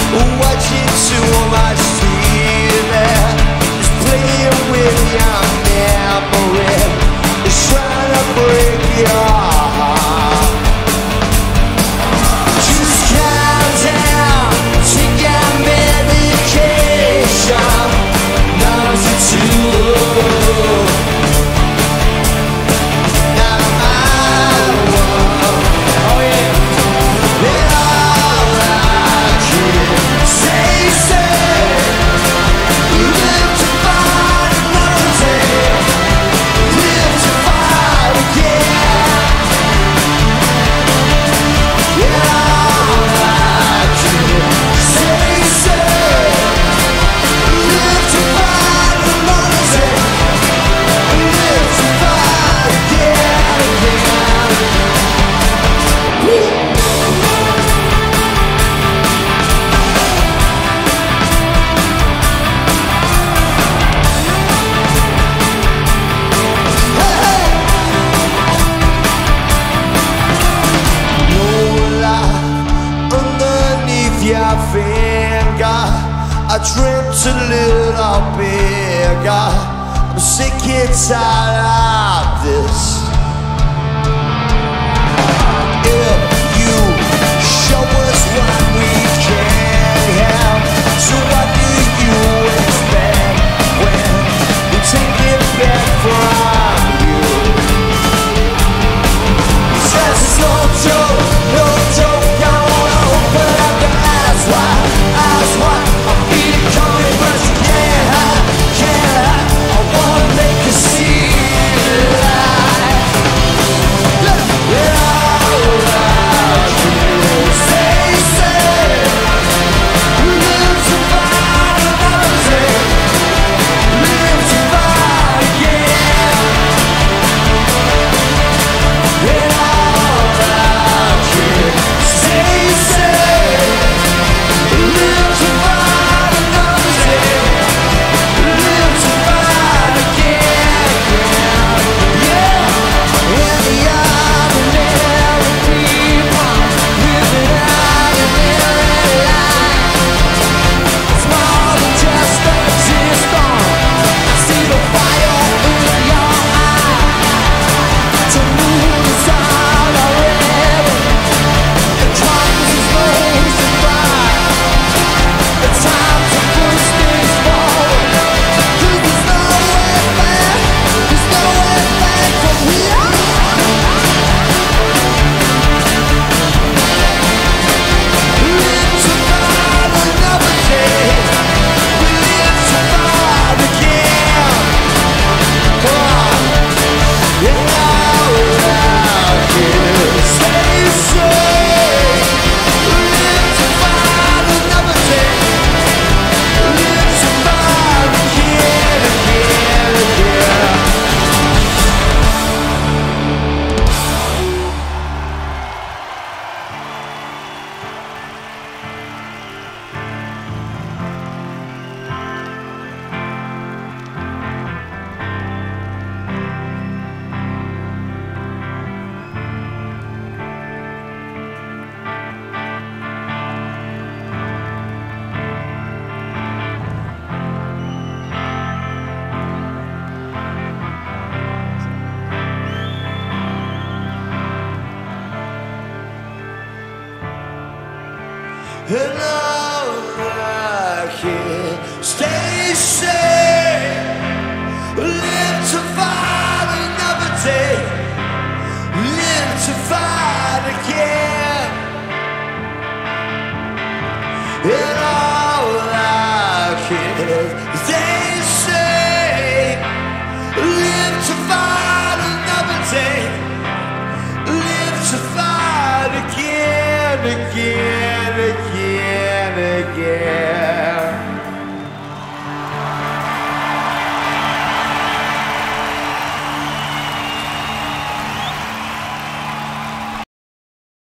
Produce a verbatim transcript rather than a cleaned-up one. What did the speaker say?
watching too much T V, is playing with your memory, is trying to break your heart. Just calm down, take your medication, now's the two. Your finger, I dreamt a little bigger. I'm sick and tired of this. If you show us what we can have, so what do you expect when we take it back from you? Says it's no joke, no joke. I wanna open up the eyes wide, eyes wide. I feel it coming, but you can't hide, can't hide. I wanna make you see the light. Yeah, all I can say, say, live to fight another day, live to fight again. Yeah, all I can say, say, live to fight another day, live to fight again. Yeah, and the ordinary people living out in their life. It's more than just a tear. I see the fire in your eye. To move is all already. It comes as waves of fire. It's time to push things forward. 'Cause there's no way back, there's no way back from here. Live to fight another day, we live to fight again. Come on, yeah, all I can say, say, live to fight another day, live to fight again, again, again. And all I can stay safe, live to fight another day, live to fight again. And all I can stay safe, live to fight another day, live to fight again, again.